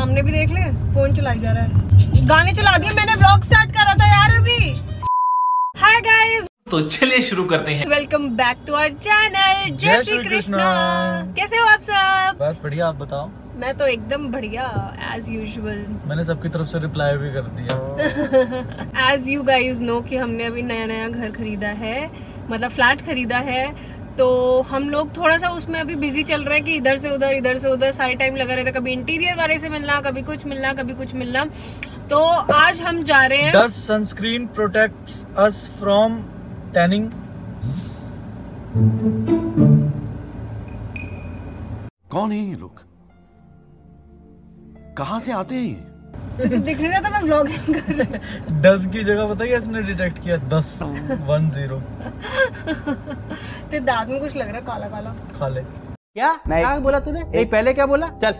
सामने भी देख ले, फोन चलाई जा रहा है। गाने चला दिए मैंने, व्लॉग स्टार्ट करा था यार अभी। हाय गाइस, तो चलिए शुरू करते हैं। Welcome back to our channel. जय श्री कृष्णा। कैसे हो आप सब? बस बढ़िया, आप बताओ। मैं तो एकदम बढ़िया एज यूजुअल। मैंने सबकी तरफ से रिप्लाई भी कर दिया। एज यू गाइज नो कि हमने अभी नया घर खरीदा है, मतलब फ्लैट खरीदा है। तो हम लोग थोड़ा सा उसमें अभी बिजी चल रहे हैं कि इधर से उधर सारे टाइम लगा रहता है। कभी इंटीरियर वाले से मिलना, कभी कुछ मिलना। तो आज हम जा रहे हैं। Does sunscreen protects us from tanning? कौन है ये लोग? कहाँ से आते हैं ये? दिख नहीं रहा था, मैं व्लॉगिंग कर रही हूँ। 10 की जगह बताइए इसने डिटेक्ट किया 10 10। तेरे दांत में कुछ लग रहा है काला काला। खा ले। क्या बोला तूने? एक पहले क्या बोला? चल,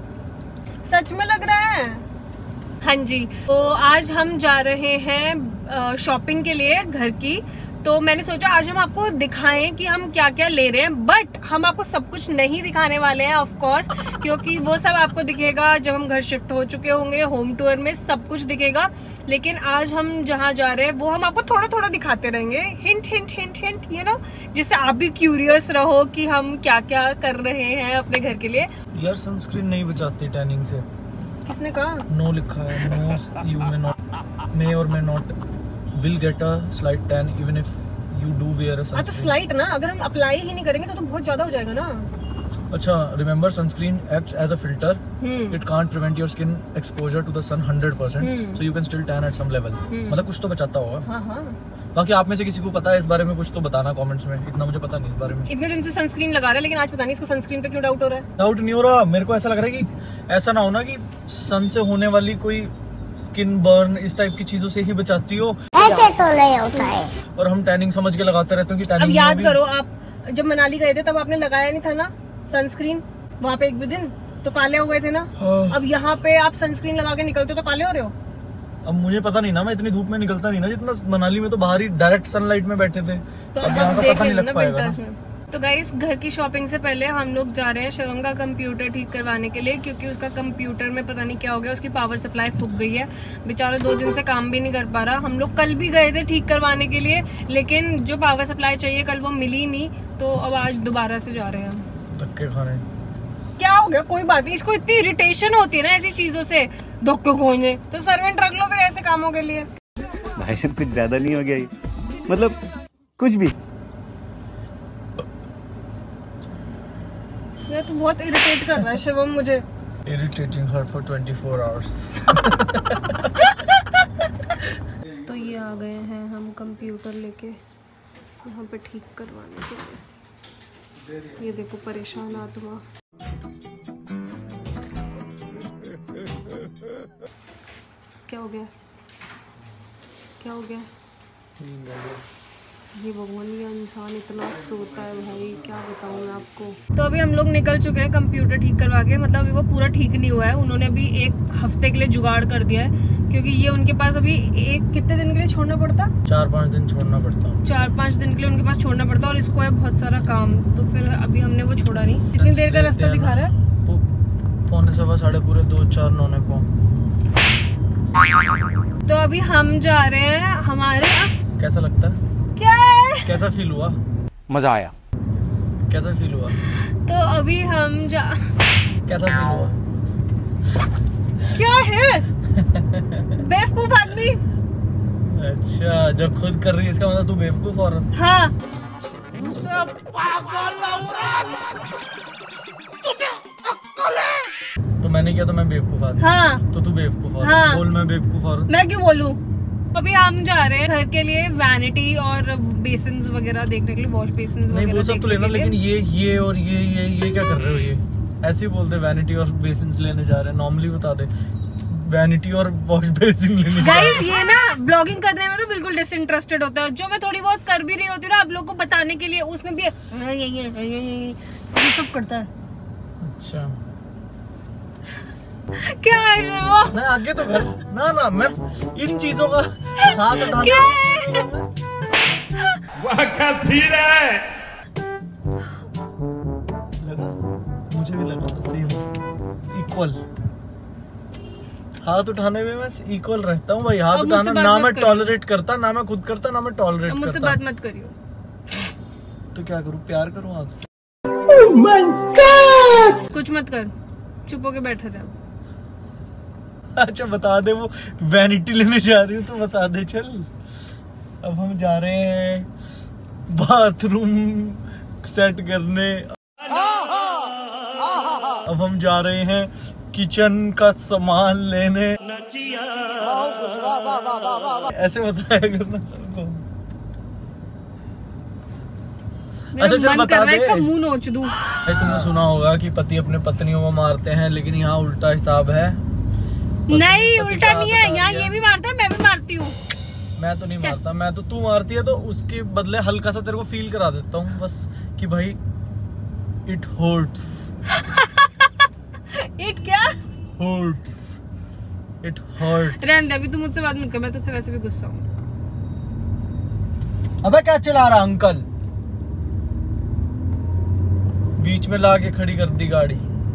सच में लग रहा है। हाँ जी, तो आज हम जा रहे हैं शॉपिंग के लिए घर की। तो मैंने सोचा आज हम आपको दिखाएं कि हम क्या क्या ले रहे हैं, बट हम आपको सब कुछ नहीं दिखाने वाले हैं ऑफ कोर्स, क्योंकि वो सब आपको दिखेगा जब हम घर शिफ्ट हो चुके होंगे। होम टूर में सब कुछ दिखेगा, लेकिन आज हम जहाँ जा रहे हैं वो हम आपको थोड़ा थोड़ा दिखाते रहेंगे, हिंट यू नो, जिससे आप भी क्यूरियस रहो कि हम क्या क्या कर रहे हैं अपने घर के लिए। यार सनस्क्रीन नहीं बचाती टैनिंग से। किसने कहा? नो लिखा है, no you may not will get a slight tan even if you do wear a sunscreen। तो स्लाइट ना, अगर हम अप्लाई ही नहीं करेंगे तो बहुत ज्यादा हो जाएगा ना। अच्छा, remember sunscreen acts as a filter। It can't prevent your skin exposure to the sun 100%, so you can still tan at some level। मतलब कुछ तो बचाता होगा। हाँ। बाकी आप में से किसी को पता है इस बारे में कुछ तो बताना कमेंट्स में। इतना मुझे पता नहीं इस बारे में। इतने दिन से सनस्क्रीन लगा रहा है, लेकिन आज पता नहीं इसको सनस्क्रीन पे क्यों डाउट हो रहा है। डाउट नहीं हो रहा, मेरे को ऐसा लग रहा है कि ऐसा ना होना कि सन से होने वाली कोई स्किन बर्न इस टाइप की चीजों से ही बचाती हो। ऐसे तो नहीं होता है। और हम टैनिंग समझ के लगाते रहते हैं कि टैनिंग। अब याद करो, आप जब मनाली गए थे तब आपने लगाया नहीं था ना सनस्क्रीन, वहाँ पे एक भी दिन तो काले हो गए थे ना। अब यहाँ पे आप सनस्क्रीन लगा के निकलते हो तो काले हो रहे हो। अब मुझे पता नहीं ना, मैं इतनी धूप में निकलता नहीं ना, जितना मनाली में तो बाहर ही डायरेक्ट सनलाइट में बैठे थे। तो अब यहाँ का पता नहीं लग पाएगा ना। तो गाइस, घर की शॉपिंग से पहले हम लोग जा रहे हैं शिवम का कंप्यूटर ठीक करवाने के लिए, क्योंकि उसका कंप्यूटर में पता नहीं क्या हो गया, उसकी पावर सप्लाई फूक गई है। बेचारा 2 दिन से काम भी नहीं कर पा रहा। हम लोग कल भी गए थे ठीक करवाने के लिए, लेकिन जो पावर सप्लाई चाहिए कल वो मिली नहीं, तो अब आज दोबारा से जा रहे हैं। धक्के खाने। क्या हो गया? कोई बात नहीं, इसको इतनी इरिटेशन होती है ना ऐसी चीजों से, धक्के खोने। तो सर्वेंट रख लो फिर ऐसे कामों के लिए। भाई साहब कुछ ज्यादा नहीं हो गया ये? मतलब कुछ भी। ये तो बहुत इरिटेट कर रहा है शिवम मुझे। Irritating her for 24 hours। तो ये आ गए हैं हम कंप्यूटर लेके यहाँ पे ठीक करवाने के लिए। ये देखो परेशान आत्मा। क्या हो गया? ये भगवान, ये इंसान इतना सोता है भाई, क्या बताऊं मैं आपको। तो अभी हम लोग निकल चुके हैं कंप्यूटर ठीक करवा के। मतलब अभी वो पूरा ठीक नहीं हुआ है, उन्होंने अभी 1 हफ्ते के लिए जुगाड़ कर दिया है, क्योंकि ये उनके पास अभी कितने दिन के लिए छोड़ना पड़ता? 4-5 दिन छोड़ना पड़ता। 4-5 दिन के लिए उनके पास छोड़ना पड़ता, और इसको है बहुत सारा काम। तो फिर अभी हमने वो छोड़ा नहीं। कितनी देर का रास्ता दिखा रहा है? 2:15 4 9 तो अभी हम जा रहे हैं हमारे। कैसा लगता है? क्या है? कैसा फील हुआ? मजा आया। कैसा फील हुआ? तो अभी हम कैसा फील हुआ? क्या है? बेवकूफ आदमी। अच्छा, जब खुद कर रही है इसका मतलब तू बेवकूफ औरत। हाँ। तो मैंने किया तो मैं बेवकूफ आदमी। हाँ। तो तू बेवकूफ औरत। हाँ। बोल मैं बेवकूफ औरत। मैं क्यों बोलूं? अभी हम जा रहे हैं घर के लिए वैनिटी और बेसिन्स वगैरह देखने के लिए, वॉश बेसिन्स वगैरह। नहीं वो सब तो लेना, लेकिन ये और ये क्या कर रहे हो? ये ऐसे ही बोलते वैनिटी और बेसिन्स लेने जा रहे हैं। नॉर्मली बता दे वैनिटी और वॉश बेसिन लेने जा रहे हैं। गाइस, ये ना ब्लॉगिंग करने में तो बिल्कुल डिसइंटरेस्टेड होता है। जो मैं थोड़ी बहुत कर भी रही होती हूँ ना आप लोग को बताने के लिए, उसमें भी ये सब करता है। अच्छा, क्या है वो? ना आगे तो घर ना मैं इन चीजों का हाथ उठाना। क्या है? वाह क्या सीन है। लगा, मुझे भी लगा सेम इक्वल। हाथ उठाने में मैं इक्वल रहता हूँ भाई। हाथ अब उठाना मुझसे बात ना मत मैं करियो। टॉलरेट करता, ना मैं खुद करता, ना मैं टॉलरेट अब मुझसे करता। बात मत करियो। तो क्या करूँ, प्यार करूँ आपसे? कुछ मत कर, चुप होके बैठा रहे। अच्छा बता दे, वो वैनिटी लेने जा रही हूँ तो बता दे चल। अब हम जा रहे हैं बाथरूम सेट करने। अब हम जा रहे हैं किचन का सामान लेने। ऐसे बताया करना सबको। मेरा अच्छा, चल मन बता कर रहा है दे। इसका मुंह नोच दूं। तुमने सुना होगा कि पति अपने पत्नियों को मारते हैं, लेकिन यहाँ उल्टा हिसाब है। नहीं, पति उल्टा का नहीं हाथ है, उठा यहाँ दिया। ये भी मारता है, मैं भी मारती हूँ। मैं तो नहीं मारता, मैं तो तू मारती है तो उसके बदले हल्का सा तेरे को फील करा देता हूँ बस, कि भाई इट हर्ट्स। इट क्या? Hurts, it hurts. रहने दे, अभी तू मुझसे बात मत कर, मैं तुझसे वैसे भी गुस्सा हूँ। अबे क्या चला रहा अंकल? बीच में लाके खड़ी कर दी गाड़ी।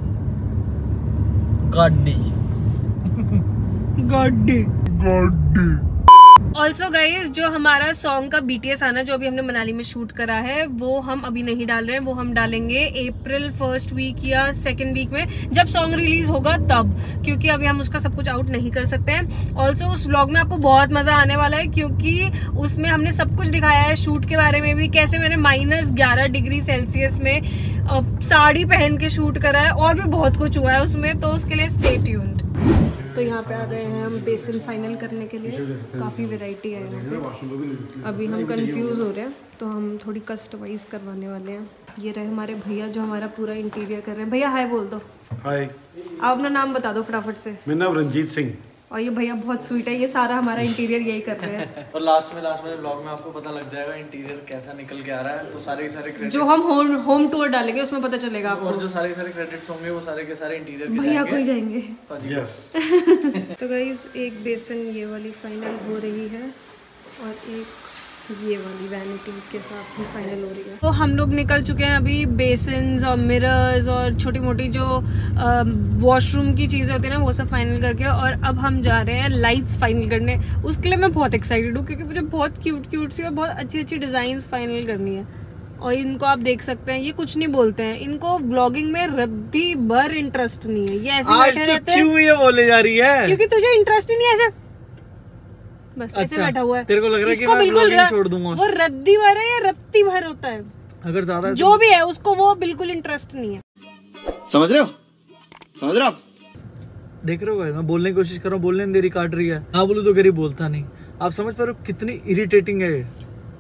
ऑल्सो गाइज, जो हमारा सॉन्ग का BTS आना जो अभी हमने मनाली में शूट करा है, वो हम अभी नहीं डाल रहे हैं। वो हम डालेंगे अप्रैल 1st वीक या 2nd वीक में, जब सॉन्ग रिलीज होगा तब, क्योंकि अभी हम उसका सब कुछ आउट नहीं कर सकते हैं। ऑल्सो उस व्लॉग में आपको बहुत मजा आने वाला है, क्योंकि उसमें हमने सब कुछ दिखाया है, शूट के बारे में भी, कैसे मैंने -11 डिग्री सेल्सियस में साड़ी पहन के शूट करा है, और भी बहुत कुछ हुआ है उसमें, तो उसके लिए स्टे ट्यून्ड। तो यहाँ पे आ गए हैं हम बेसिन फाइनल करने के लिए। काफ़ी वैरायटी है यहाँ पे। अभी हम कंफ्यूज हो रहे हैं, तो हम थोड़ी कस्टमाइज करवाने वाले हैं। ये रहे हमारे भैया जो हमारा पूरा इंटीरियर कर रहे हैं। भैया हाय बोल दो। हाय, आप अपना नाम बता दो फटाफट से। मेरा नाम रंजीत सिंह। और ये भैया बहुत स्वीट है, ये सारा हमारा इंटीरियर यही कर रहे हैं। और लास्ट में व्लॉग में आपको पता लग जाएगा इंटीरियर कैसा निकल के आ रहा है। तो सारे क्रेडिट जो हम होम टूर डालेंगे उसमें पता चलेगा आपको। और जो सारे क्रेडिट्स होंगे वो सारे के सारे इंटीरियर के भैया को ही जाएंगे। यस। तो गाइस, एक बेसन ये वाली फाइनल हो रही है, और एक ये वाली वैनिटी के साथ ही फाइनल हो रही है। तो हम लोग निकल चुके हैं अभी बेसिन्स और मिरर्स और छोटी मोटी जो वॉशरूम की चीज़ें होती है ना, वो सब फाइनल करके, और अब हम जा रहे हैं लाइट्स फाइनल करने। उसके लिए मैं बहुत एक्साइटेड हूँ, क्योंकि मुझे बहुत क्यूट सी और बहुत अच्छी डिज़ाइंस फाइनल करनी है। और इनको आप देख सकते हैं, ये कुछ नहीं बोलते हैं, इनको व्लॉगिंग में रद्दी भर इंटरेस्ट नहीं है, ये ऐसे बैठे रहते हैं। क्यों ये बोले जा रही है? क्योंकि तुझे इंटरेस्ट ही नहीं है, ऐसे बस ऐसे बैठा हुआ है। तेरे को लग रहा है कि इसको मैं बिल्कुल व्लॉगिंग छोड़ दूंगा। वो रद्दी भर है या रत्ती भर होता है, अगर ज्यादा जो भी है, उसको वो बिल्कुल इंटरेस्ट नहीं है। समझ रहे हो आप? देख रहे हो भाई, मैं बोलने की कोशिश कर रहा हूँ, बोलने में देरी काट रही है। हाँ बोलूं तो गरीब बोलता नहीं। आप समझ पा रहे हो कितनी इरिटेटिंग है ये?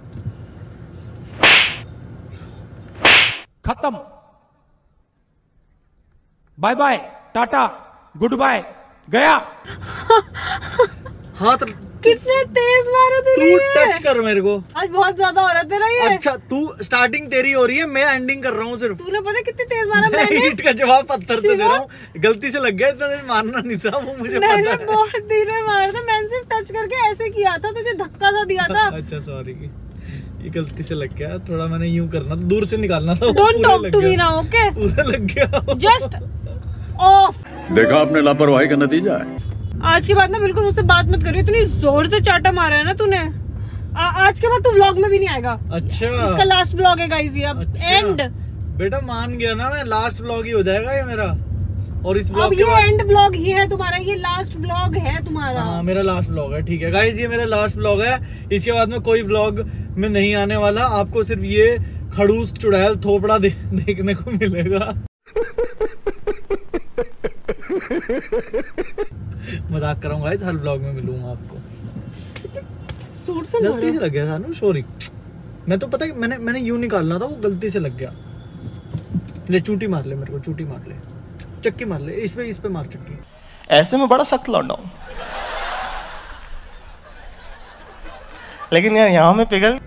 खत्म, bye bye, tata, goodbye, गया। हाथ कितने तेज मारो तू तूने ये। टच कर मेरे को। आज बहुत ज्यादा हो रहा है तेरा ये। अच्छा, तू स्टार्टिंग तेरी हो रही है, मैं एंडिंग कर रहा हूँ सिर्फ। तूने पता कितनी तेज मारा मैं मैंने? ईंट का जवाब पत्थर से दे रहा हूँ। गलती से लग गया, इतना देर मारना नहीं था, वो मुझे पता मैंने है। बहुत धीरे मारा था, मैंने सिर्फ टच करके ऐसे किया था, तुझे धक्का सा दिया था। अच्छा सॉरी, ये गलती से लग गया। थोड़ा मैंने यूं करना था, दूर से निकालना था। Don't talk to me now, okay? पूरा लग गया। Just off. देखा आपने लापरवाही का नतीजा है। आज के बाद ना बिल्कुल मुझसे बात मत करियो, इतनी जोर से चाटा मारा है ना तूने। आज के बाद तू व्लॉग में भी नहीं आएगा। अच्छा, इसका लास्ट व्लॉग है गाइस, ये अब एंड। बेटा मान गया ना मैं, लास्ट व्लॉग ही हो जाएगा ये मेरा। और इस अब व्लॉग के ये बाद एंड व्लॉग ही है तुम्हारा, ये लास्ट व्लॉग है तुम्हारा। हाँ, मेरा लास्ट व्लॉग है, ठीक है गाइस, ये मेरा लास्ट व्लॉग है। इसके बाद में कोई व्लॉग में नहीं आने वाला। आपको सिर्फ ये खड़ूस चुड़ैल थोपड़ा देखने को मिलेगा। मजाक कर रहा हूँ गाइस, हर व्लॉग में मिलूंगा आपको। सूट से गलती से लग गया था ना, सॉरी। मैं तो पता है मैंने यूं निकालना था, वो गलती से लग गया। ले चूटी मार ले मेरे को, चूटी मार ले, चक्की मार ले, इस पे मार चक्की। ऐसे में बड़ा सख्त लौंडा हूं, लेकिन यार यहाँ में पिघल।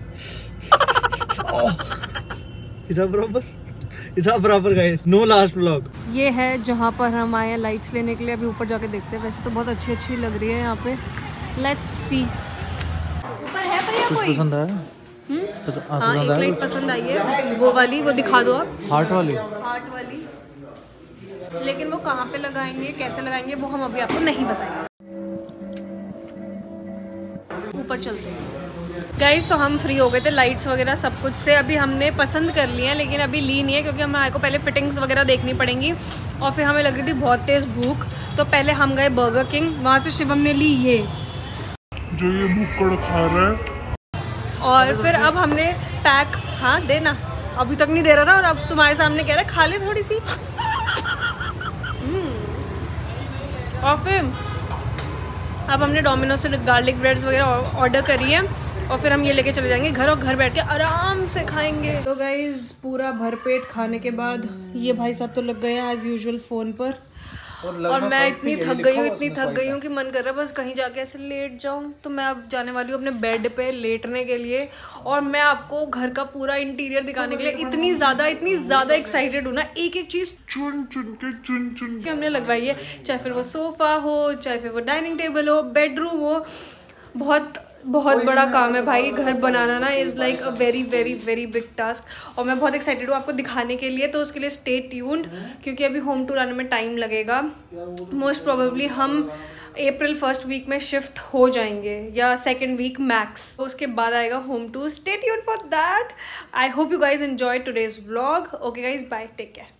इधर बराबर गाइस, नो लास्ट व्लॉग। ये है जहाँ पर हम आए हैं लाइट्स लेने के लिए। अभी ऊपर जाके देखते हैं, वैसे तो बहुत अच्छी लग रही है यहाँ पे। Let's see. ऊपर है भैया कोई? पसंद आया? हाँ, एक लाइट पसंद आई है, वो वाली, वो दिखा दो आप। हार्ट वाली। लेकिन वो कहाँ पे लगाएंगे, कैसे लगाएंगे, वो हम अभी आपको नहीं बताएंगे। ऊपर चलते हैं गाइस। तो हम फ्री हो गए थे लाइट्स वगैरह सब कुछ से, अभी हमने पसंद कर लिया लेकिन अभी ली नहीं है क्योंकि हमारे को पहले फिटिंग्स वगैरह देखनी पड़ेंगी और फिर हमें लग रही थी बहुत तेज़ भूख। तो पहले हम गए बर्गर किंग, वहाँ से शिवम ने ली ये जो ये मुक्कड़ खा रहा है, और फिर अब हमने पैक, हाँ देना, अभी तक नहीं दे रहा था और अब तुम्हारे सामने कह रहा है खा ले थोड़ी सी। और फिर अब हमने डोमिनोज से गार्लिक ब्रेड्स वगैरह ऑर्डर करी है और फिर हम ये लेके चले जाएंगे घर और घर बैठ के आराम से खाएंगे। तो गाइज पूरा भरपेट खाने के बाद ये भाई साहब तो लग गए हैं एज यूजुअल फ़ोन पर और मैं इतनी थक गई हूँ कि मन कर रहा है बस कहीं जाके ऐसे लेट जाऊँ। तो मैं अब जाने वाली हूँ अपने बेड पे लेटने के लिए और मैं आपको घर का पूरा इंटीरियर दिखाने के लिए इतनी ज़्यादा एक्साइटेड हूँ ना। एक एक चीज़ चुन के हमने लगवाई है, चाहे फिर वो सोफ़ा हो, चाहे फिर वो डाइनिंग टेबल हो, बेडरूम हो। बहुत बड़ा काम है भाई, घर बनाना ना is like a very big task और मैं बहुत एक्साइटेड हूँ आपको दिखाने के लिए। तो उसके लिए स्टे ट्यून्ड क्योंकि अभी होम टूर आने में टाइम लगेगा। मोस्ट प्रोबेबली हम अप्रैल 1st वीक में शिफ्ट हो जाएंगे या 2nd वीक मैक्स, उसके बाद आएगा home tour. Stay tuned for that. I hope you guys enjoy today's vlog. Okay guys, bye, take care.